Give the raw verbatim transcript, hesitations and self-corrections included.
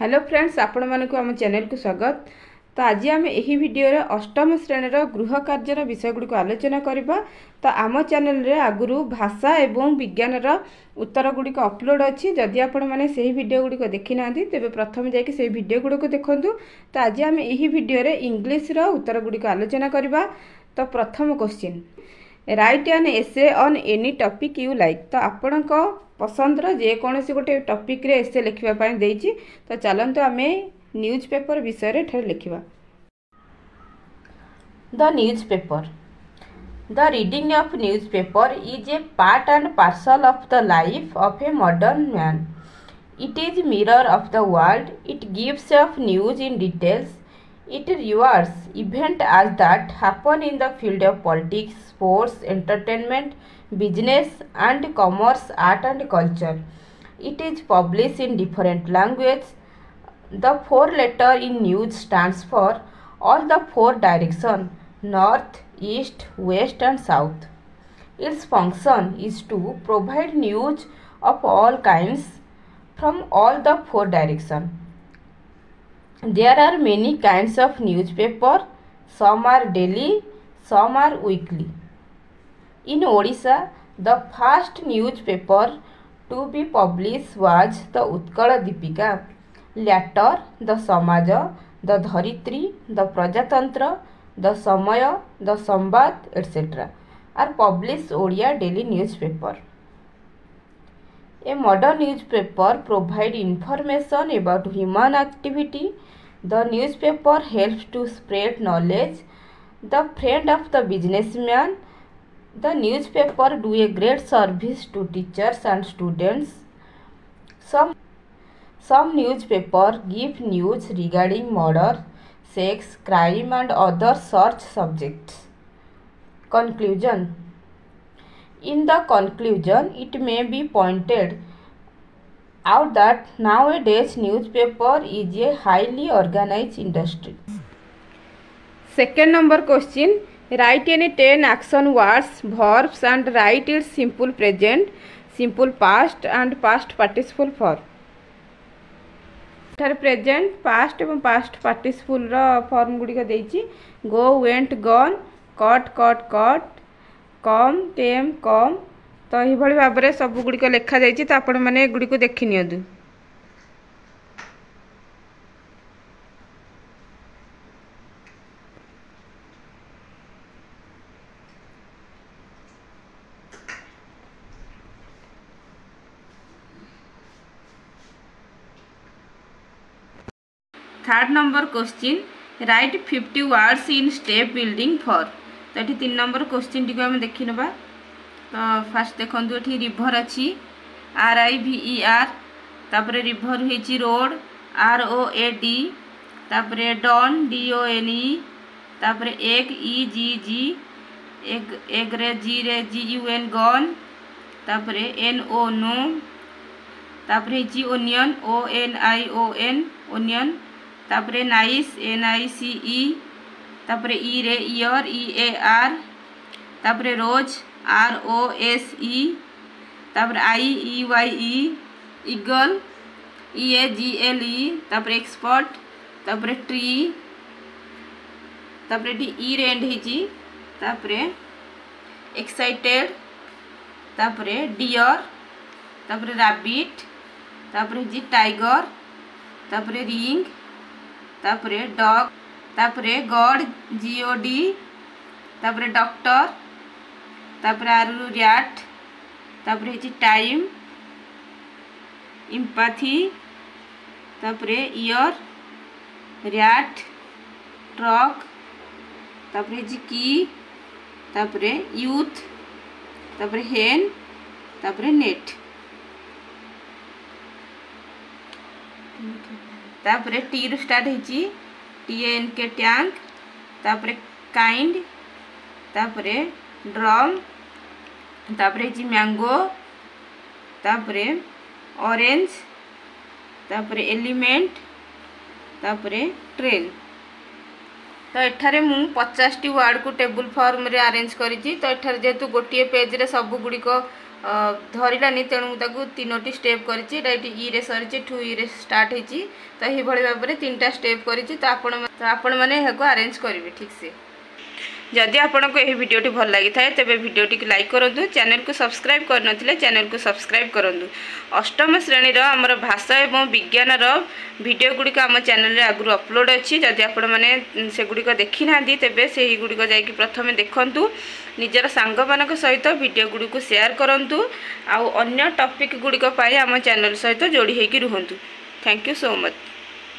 Hello friends, आपण मानक आम चैनल को स्वागत। तो आज आम यही वीडियो रे अष्टम श्रेणीर गृह कार्यर विषय गुड़ी आलोचना करबा। तो आम चैनल रे आगुरु भाषा एवं विज्ञान उत्तर गुड़िक अपलोड अच्छी। जदि आपण मैंने से वीडियो गुड़िक देखी ना तेज प्रथम जाकि से वीडियो गुड़िक देखूँ। तो आज आम यही वीडियो रे इंग्लिश रो उत्तर गुड़िक आलोचना करबा। तो प्रथम question, write an essay on any topic you like. तो आपण को पसंदर जेकोसी गोटे टॉपिक रे एसे लिखिबा पई देइछि। तो चलंतु आमे न्यूज पेपर विषय रे ठर लिखिबा। The newspaper, the reading of newspaper is a part and parcel of the life of a modern man. It is mirror of the world. It gives of news in details. It rewards events as that happen in the field of politics, sports, entertainment, business and commerce, art and culture. It is published in different languages. The four letter in news stands for all the four direction: north, east, west and south. Its function is to provide news of all kinds from all the four direction. There are many kinds of newspaper. Some are daily, some are weekly. In Odisha, the first newspaper to be published was the Utkala Deepika. Later, the Samaja, the Dharitri, the Prajatantra, the Samaya, the Sambad, et cetera are published Odia daily newspaper. A modern newspaper provides information about human activity. The newspaper helps to spread knowledge. The friend of the businessman. The newspaper do a great service to teachers and students. Some, some newspaper give news regarding murder, sex, crime and other such subjects. Conclusion. In the conclusion, it may be pointed out that nowadays newspaper is a highly organized industry. Second number question, write any ten action words, verbs and write its simple present, simple past and past participle form. एठार present, past एवं past participle रो form गुडी को देइछि। Go, went, gone, cut, cut, cut, come, came, come. तो यही भाव में सब गुड़िक लिखा जाइए। तो आपण मैंने गुड़ी को देखी नियंतु। Third number question, write fifty words in step building for. तो ये तीन नंबर क्वेश्चन टी आम देखी नवा। तो फास्ट देखो ये रिभर अच्छी, R I V E R, तापर रिभर होइछि road, R O A D, तापर done, D O N E, तापर एक, ई जी जी, एक एक रे जी रे जी यू एन गॉन, तापर एन ओ नो, तापर होइछि onion, O N I O N onion, तापर nice, N I C E, तापर ई रे ईयर, ई ए आर, तापर रोज, आर ओ एस ई, तापर eye E Y E, eagle, E A G L E, तापर expert, तापर tree, तापर D E रे and हिची, तापर एक्साइटेड, तापर डियर, तापर रैबिट, तापर हिची टाइगर, तापर रिंग, तापर डॉग, तापर गॉड, जी ओ डी, तापर डॉक्टर, तापर आरु रैट, तापर हिची टाइम, एम्पैथी, तापर ईयर, रैट, ट्रक, तापर हिची की, तापर यूथ, तापर हेन, तापर नेट, तापर टी रु स्टार्ट हिची टी एन के टैंक, तापर काइंड, तापर ड्रम, तापर हिची मैंगो, तापर ऑरेंज, तापर एलिमेंट, तापर ट्रेन। तो एठारे मु पचास टी वर्ड को टेबुल फॉर्म रे अरेंज करिछि। तो एठारे जेतु गोटिए पेज रे सब गुडी को धरलानी तेणु ताकू तीनोटी स्टेप करिछि एटा ई रे सरिछि टू ई रे स्टार्ट होइछि तो एही भली भाबरे तीनटा स्टेप करिछि तो आपण तो आपण माने हेको अरेंज करिवे ठीक से। जदि आपको यह वीडियोटी भल लगी थाए तेबे वीडियोटी को लाइक करूँ, चैनल को सब्सक्राइब करनथिले चैनल को सब्सक्राइब करूँ। अष्टम श्रेणी आमर भाषा एवं विज्ञान वीडियो गुड़िक आम चैनल आगु अपलोड अच्छी जदि आपण मैंने से गुड़िक देखी ना तेबे से गुड़िक जाकि प्रथम देखंतु, निजर सांग मानक सहित वीडियो गुड़ी को शेयर करंतु, आउ अन्य टॉपिक गुड़िक आम चैनल सहित जोड़ी होगी रुहंतु। Thank you so much.